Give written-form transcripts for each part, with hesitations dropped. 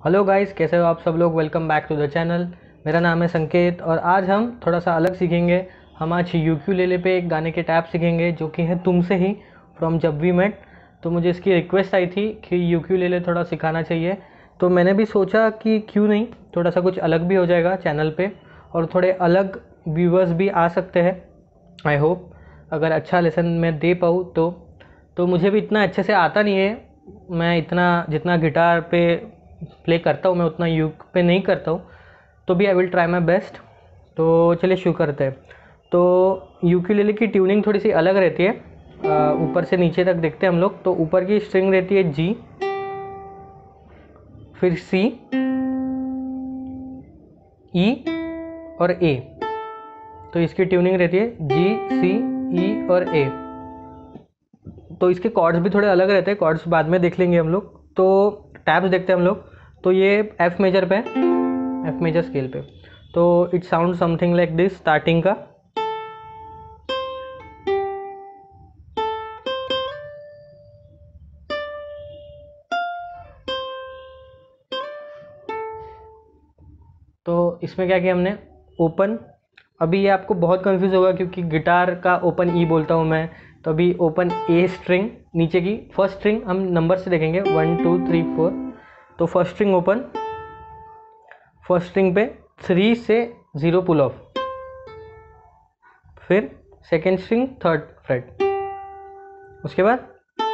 Hello guys, कैसे हो आप सब लोग। Welcome back to the channel. मेरा नाम है संकेत और आज हम थोड़ा सा अलग सीखेंगे। हम आज यूक्यूलेले पे एक गाने के टैप सीखेंगे जो कि है Tumse Hi, from Jab we met. तो मुझे इसकी रिक्वेस्ट आई थी कि यूक्यूलेले थोड़ा सिखाना चाहिए, तो मैंने भी सोचा कि क्यों नहीं, थोड़ा सा कुछ अलग भी हो जाएगा चैनल पे और थोड़े अलग व्यूवर्स भी आ सकते हैं। आई होप अगर अच्छा लेसन मैं दे पाऊँ तो मुझे भी इतना अच्छे से आता नहीं है। मैं इतना जितना गिटार पे प्ले करता हूँ मैं उतना यूक पे नहीं करता हूँ, तो भी I will try my best. तो चलिए शुरू करते हैं। तो यूकेलेले की ट्यूनिंग थोड़ी सी अलग रहती है। ऊपर से नीचे तक देखते हैं हम लोग, तो ऊपर की स्ट्रिंग रहती है जी, फिर सी, ई और ए। तो इसकी ट्यूनिंग रहती है जी, सी, ई और ए। तो इसके कॉर्ड्स भी थोड़े अलग रहते हैं, कॉर्ड्स बाद में देख लेंगे हम लोग। तो टैब्स देखते हैं हम लोग। तो ये एफ मेजर पे, एफ मेजर स्केल पे। तो it sound something like this starting का। तो इसमें क्या किया हमने, ओपन। अभी ये आपको बहुत कंफ्यूज होगा क्योंकि गिटार का ओपन ई बोलता हूँ मैं। तो अभी ओपन ए स्ट्रिंग, नीचे की फर्स्ट स्ट्रिंग हम नंबर से देखेंगे 1 2 3 4। तो first string open, first string पे 3 से 0 पुल ऑफ, फिर सेकेंड स्ट्रिंग थर्ड फ्रेट। उसके बाद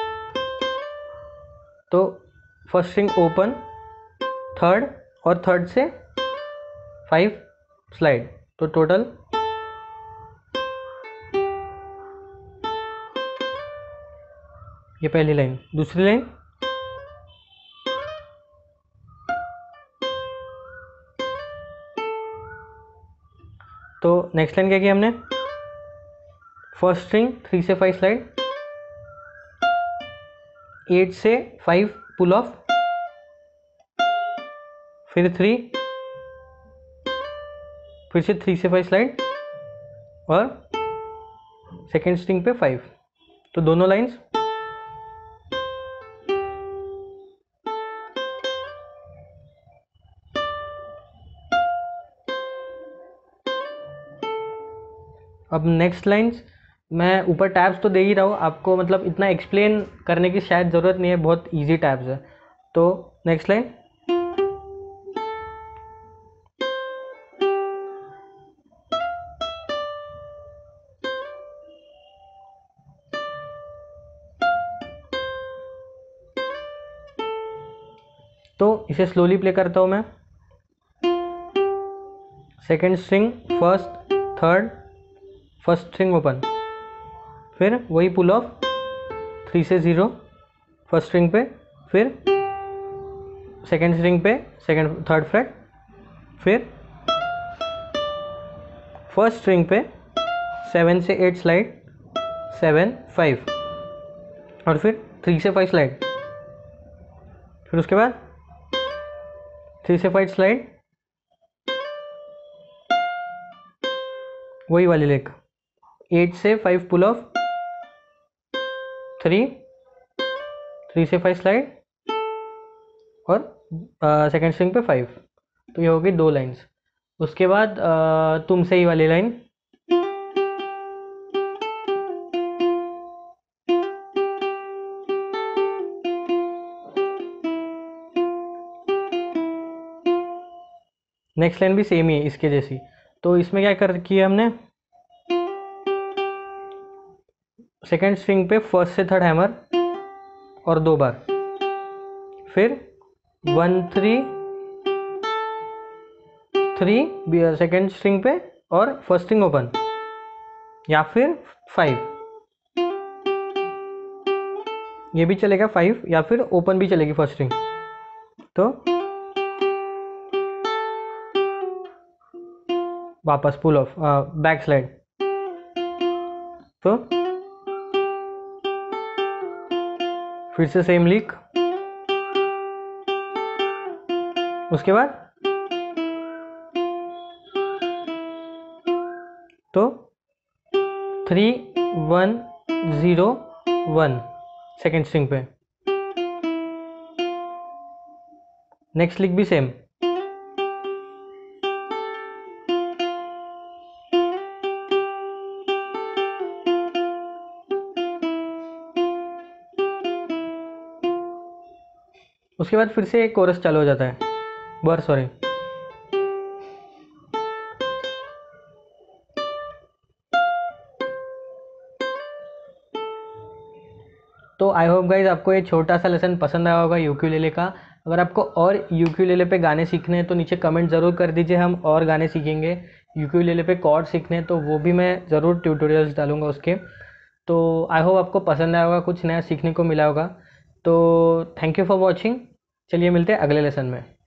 तो फर्स्ट स्ट्रिंग ओपन, थर्ड और थर्ड से 5 स्लाइड। तो टोटल ये पहली लाइन। दूसरी लाइन तो नेक्स्ट लाइन क्या किया हमने, फर्स्ट स्ट्रिंग 3 से 5 स्लाइड, 8 से 5 पुल ऑफ, फिर 3, फिर से 3 से 5 स्लाइड और सेकेंड स्ट्रिंग पे 5। तो दोनों लाइंस। अब नेक्स्ट लाइंस, मैं ऊपर टैब्स तो दे ही रहा हूँ आपको, मतलब इतना एक्सप्लेन करने की शायद ज़रूरत नहीं है, बहुत इजी टैब्स है। तो नेक्स्ट लाइन, तो इसे स्लोली प्ले करता हूँ मैं। Second string first third, first string open, फिर वही पुल ऑफ 3 से 0 फर्स्ट स्ट्रिंग पे, फिर सेकेंड स्ट्रिंग पे सेकेंड थर्ड फ्रेट, फिर फर्स्ट स्ट्रिंग पे 7 से 8 स्लाइड, 7 5 और फिर 3 से 5 स्लाइड, फिर उसके बाद 3 से 5 स्लाइड, वही वाली लेग, 8 से 5 पुल ऑफ, 3 3 से 5 स्लाइड और सेकेंड स्ट्रिंग पे 5। तो ये हो गई 2 लाइन्स। उसके बाद तुमसे ही वाली लाइन, नेक्स्ट लाइन भी सेम ही है इसके जैसी। तो इसमें क्या कर किया हमने, सेकेंड स्ट्रिंग पे फर्स्ट से थर्ड हैमर और 2 बार, फिर 1 3 3 सेकेंड स्ट्रिंग पे और फर्स्ट स्ट्रिंग ओपन, या फिर 5, ये भी चलेगा 5, या फिर ओपन भी चलेगी फर्स्ट स्ट्रिंग। तो वापस पुल ऑफ, बैक स्लाइड। तो फिर से सेम लीक। उसके बाद तो 3 1 0 1 सेकेंड स्ट्रिंग पे, नेक्स्ट लिक भी सेम। उसके बाद फिर से एक कोरस चालू हो जाता है, वर्स सॉरी। तो आई होप गाइज आपको ये छोटा सा लेसन पसंद आया होगा यूक्यूलेले का। अगर आपको और यूक्यूलेले पे गाने सीखने हैं तो नीचे कमेंट ज़रूर कर दीजिए, हम और गाने सीखेंगे। यूक्यूलेले पे कॉर्ड सीखने हैं तो वो भी मैं ज़रूर ट्यूटोरियल्स डालूंगा उसके। तो आई होप आपको पसंद आया होगा, कुछ नया सीखने को मिला होगा। तो थैंक यू फॉर वॉचिंग। चलिए मिलते हैं अगले लेसन में।